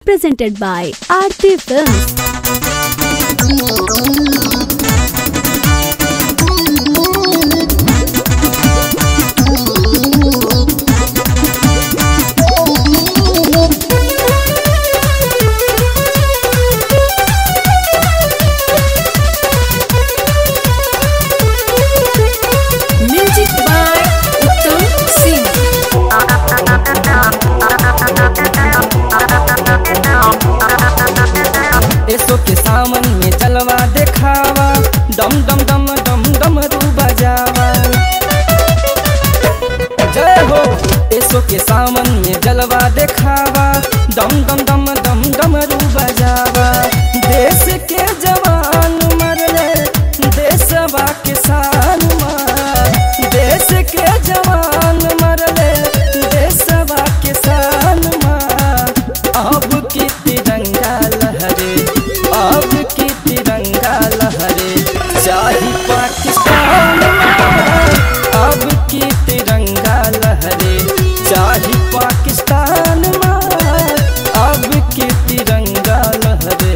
presented by Aarti Films. एसो के सावन में जलवा देखावा, डम डम डम डम डम रू बजावा। जय हो। एसो के सावन में जलवा देखावा, डम डम डम डम डम रू बजावा। देश के जवान मरले देशवा के शान मार, देश के जवान मरले देशवा के शान मार। अब की तिरंगा लहरे, अब की तिरंगा लहरे, चाहे पाकिस्तान में। अब की तिरंगा लहरे, चाहे पाकिस्तान में। अब की तिरंगा लहरे।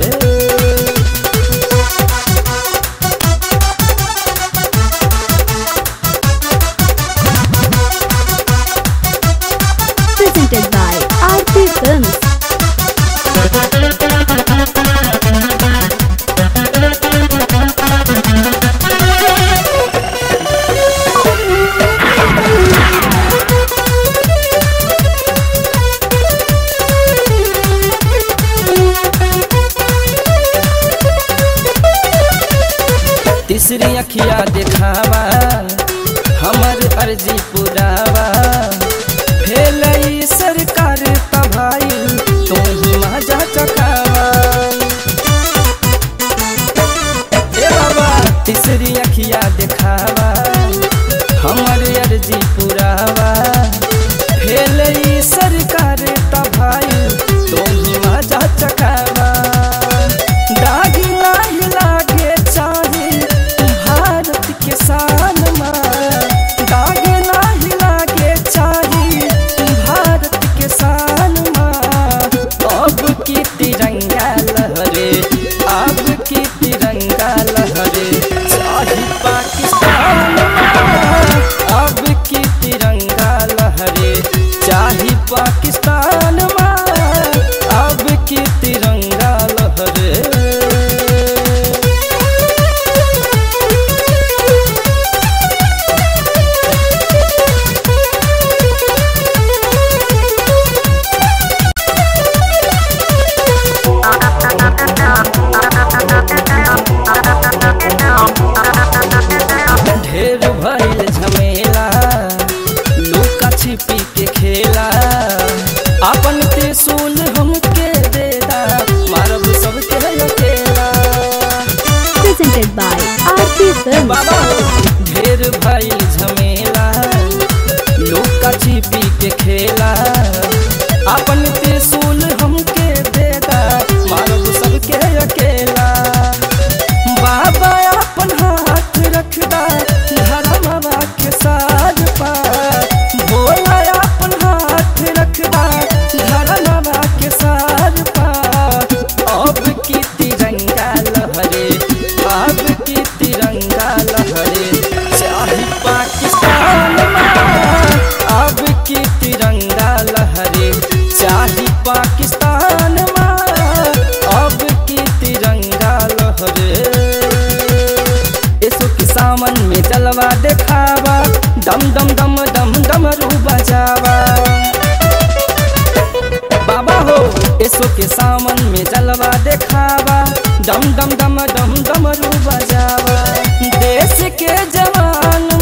Presented by Aarti Films. तीसरी अखिया दिखावा, हमर अर्जी पुरावा। भेलई सरकार तबाही, तू ही मजा चखावा। ए बाबा तीसरी अखिया दिखावा, हमर अर्जी पुरावा। भेलई सरकार तबाही, तू ही मजा चखावा। दागी नाही लागे चाहे भारत के शान मार, दाग नाही लागे चाहे भारत के शान मार। अब की तिरंगा लहरे, अब की तिरंगा लहरे, चाहे पाकिस्तान मार। अब की तिरंगा लहरे, चाहे पाकिस्तान मार। अब की तिरंगा लहरे। ढेर भइल झमेला, लुका छिपी के खेला। अपन त्रिशूल हमके देदा, मारब सबके अकेला। Presented by Aarti Films. बाबा ढेर भइल झमेला, लुका छिपी के खेला। अपन त्रिशूल हमके देदा, मारब सबके अकेला। बाबा अपन हाथ रखदा, धर्मवा के साज पार। भोला अपन हाथ रखदा, धर्मवा के साज पार। अब की तिरंगा लहरे, अब की तिरंगा लहरे, चाहे पाकिस्तान में। अब की तिरंगा लहरे, चाहे पाकिस्तान में। अब की तिरंगा लहरे। एसो के सावन में जलवा देखावा, डम डम डम डम डम रू बजावा। बाबा हो एसो के सावन में जलवा देखावा, डम डम डम डम डम रू बजावा। देश के जवान